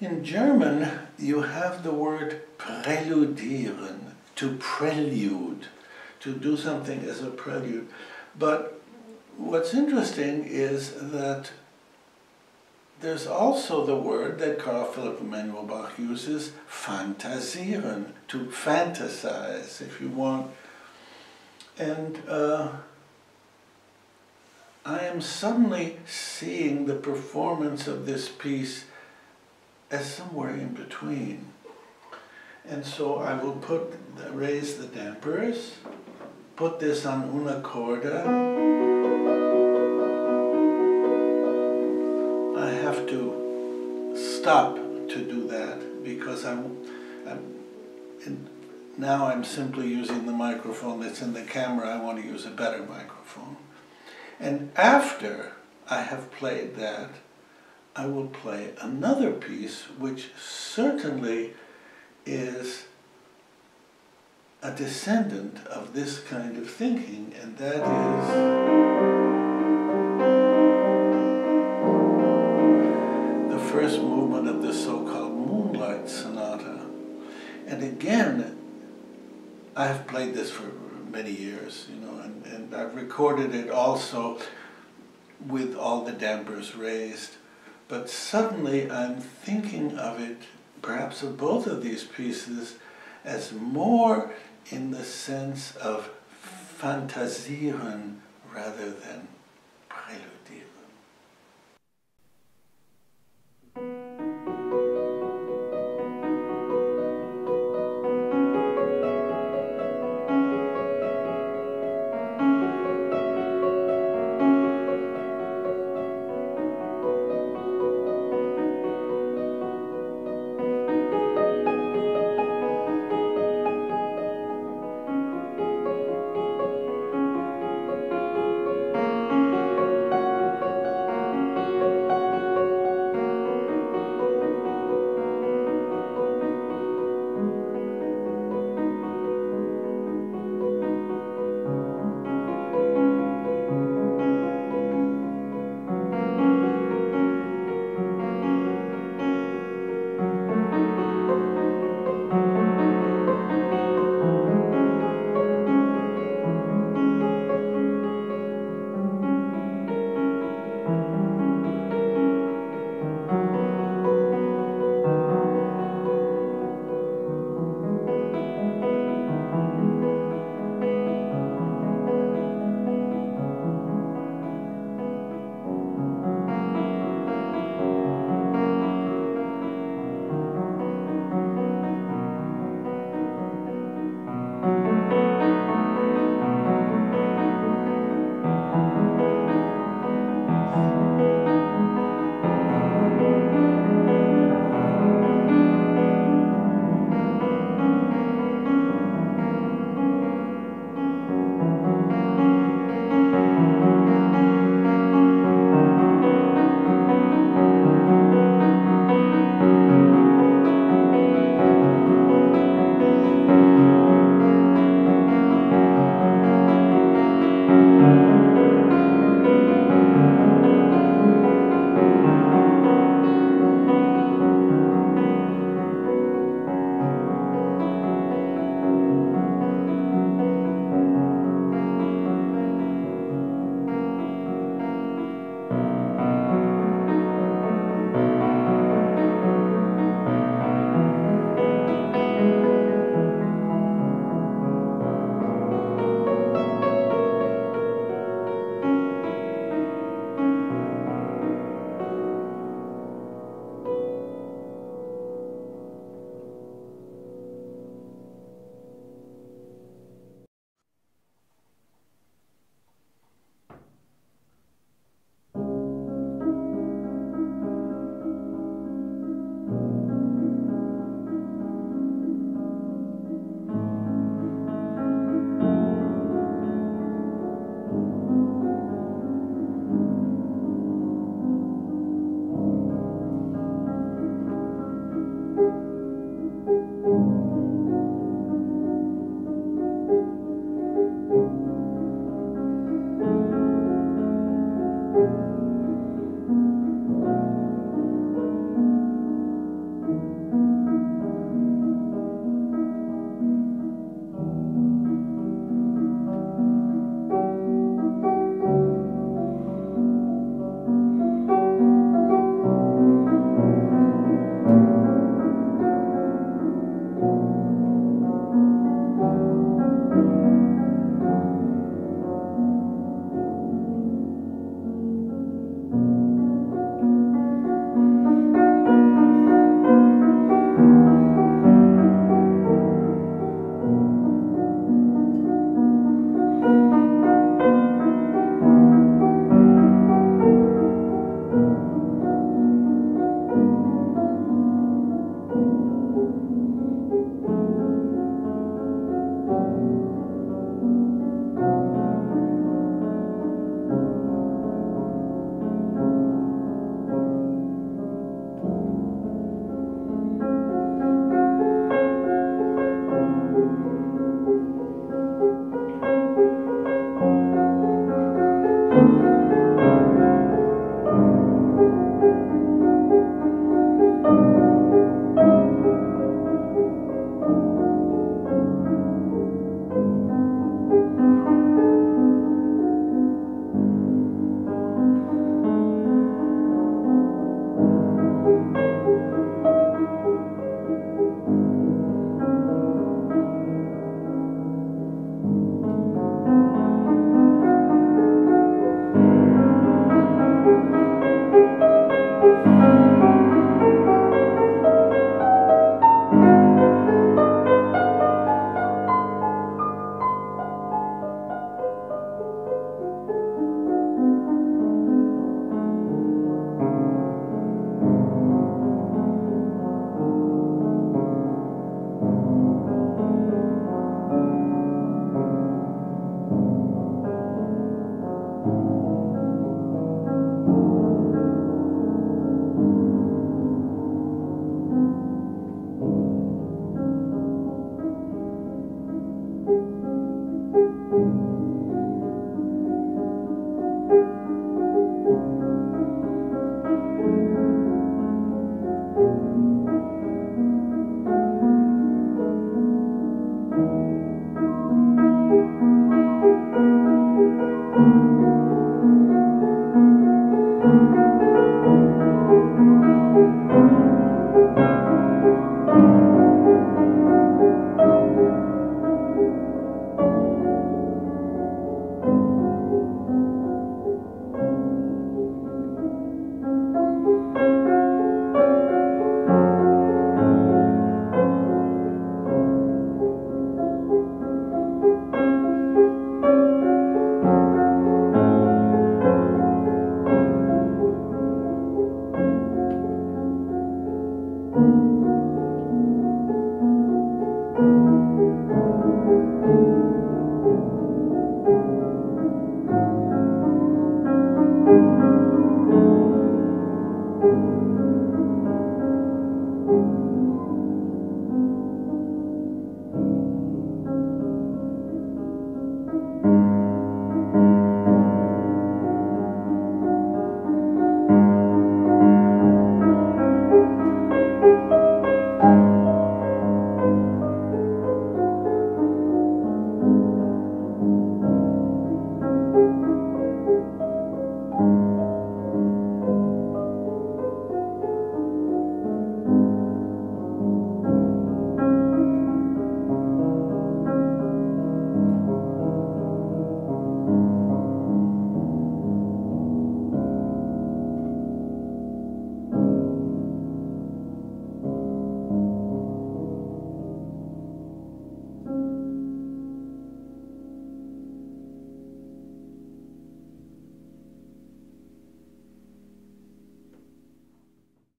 In German, you have the word präludieren, to prelude, to do something as a prelude. But what's interesting is that there's also the word that Carl Philipp Emanuel Bach uses, fantasieren, to fantasize, if you want. And I am suddenly seeing the performance of this piece as somewhere in between. And so I will raise the dampers, put this on una corda. I have to stop to do that because now I'm simply using the microphone that's in the camera. I want to use a better microphone. And after I have played that, I will play another piece which certainly is a descendant of this kind of thinking, and that is the first movement of the so-called Moonlight Sonata. And again, I have played this for many years, you know, and I've recorded it also with all the dampers raised. But suddenly I'm thinking of it, perhaps of both of these pieces, as more in the sense of fantasieren rather than preludieren.